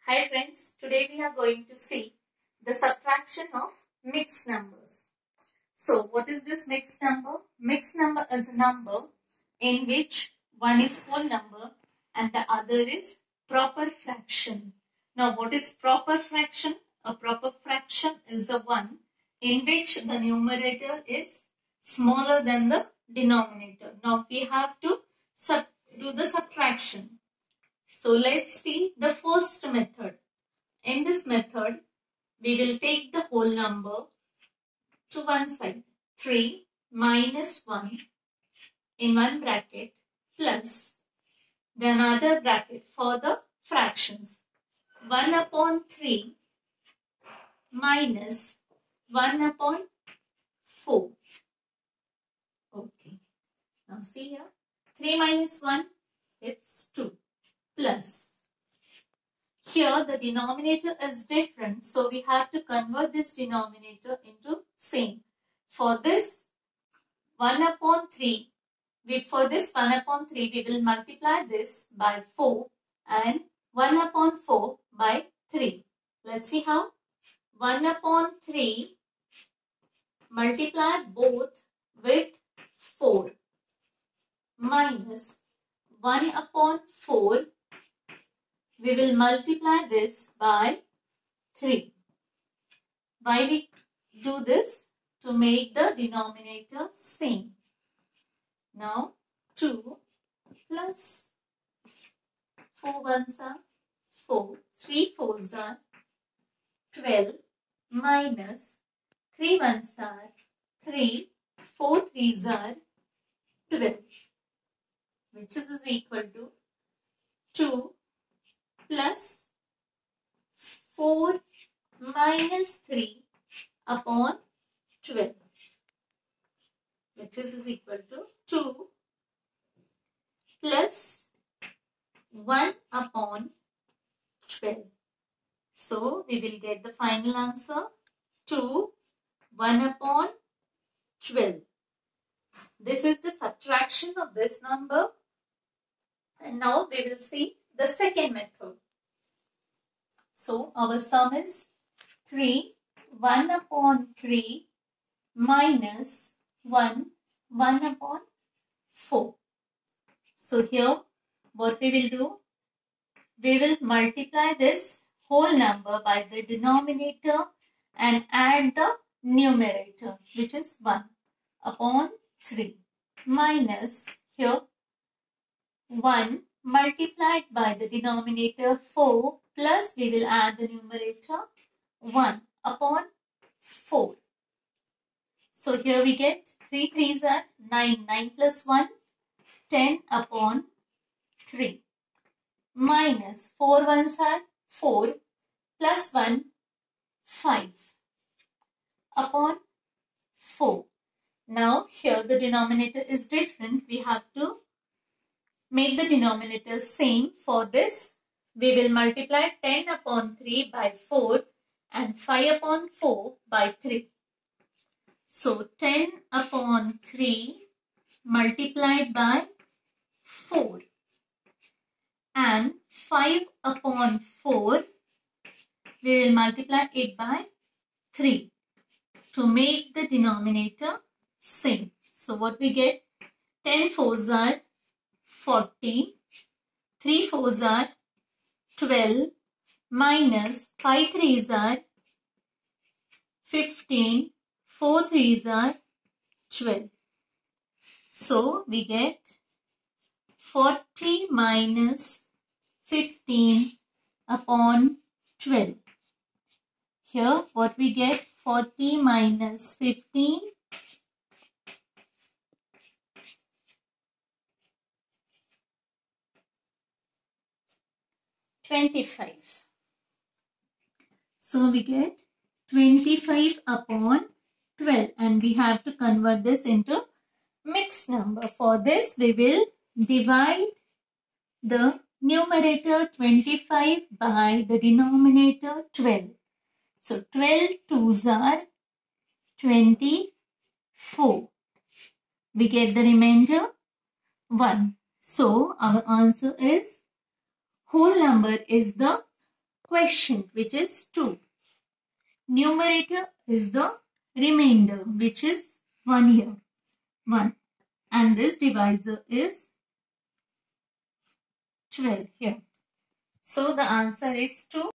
Hi friends, today we are going to see the subtraction of mixed numbers. So what is this mixed number? Mixed number is a number in which one is whole number and the other is proper fraction. Now what is proper fraction? A proper fraction is a one in which the numerator is smaller than the denominator. Now we have to do the subtraction. So let's see the first method. In this method, we will take the whole number to one side. 3 minus 1 in one bracket plus the another bracket for the fractions. 1 upon 3 minus 1 upon 4. Okay. Now see here. 3 minus 1, it's 2 plus. Here the denominator is different, so we have to convert this denominator into same. For this 1 upon 3, we will multiply this by 4 and 1 upon 4 by 3. Let's see how. 1 upon 3 multiply both with 4 minus 1 upon 4. We will multiply this by 3. Why we do this? To make the denominator same. Now 2 plus 4 ones are 4, 3 fours are 12 minus 3 ones are 3, 4 threes are 12, which is equal to 2 plus 4 minus 3 upon 12, which is equal to 2 plus 1 upon 12. So, we will get the final answer 2, 1 upon 12. This is the subtraction of this number. And now we will see the second method. So our sum is 3, 1 upon 3 minus 1, 1 upon 4. So here what we will do? We will multiply this whole number by the denominator and add the numerator, which is 1 upon 3 minus here 1 multiplied by the denominator 4 plus we will add the numerator 1 upon 4. So here we get 3 threes are 9, 9 plus 1, 10 upon 3 minus 4 ones are 4 plus 1, 5 upon 4. Now here the denominator is different. We have to make the denominator same. For this, we will multiply 10 upon 3 by 4 and 5 upon 4 by 3. So, 10 upon 3 multiplied by 4 and 5 upon 4, we will multiply it by 3 to make the denominator same. So, what we get? 10 fours are 40, 3 fours are 12 minus 5 threes are 15, 4 threes are 12. So we get 40 minus 15 upon 12. Here what we get? 40 minus 15 . 25. So we get 25 upon 12 and we have to convert this into mixed number. For this we will divide the numerator 25 by the denominator 12. So 12 twos are 24. We get the remainder 1. So our answer is whole number is the quotient, which is 2. Numerator is the remainder, which is 1 here. 1. And this divisor is 12 here. So the answer is 2.